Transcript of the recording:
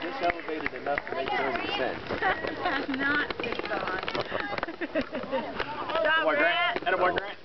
just elevated enough to make it over the fence. Not this on. Attaboy, Grant. Attaboy, Grant.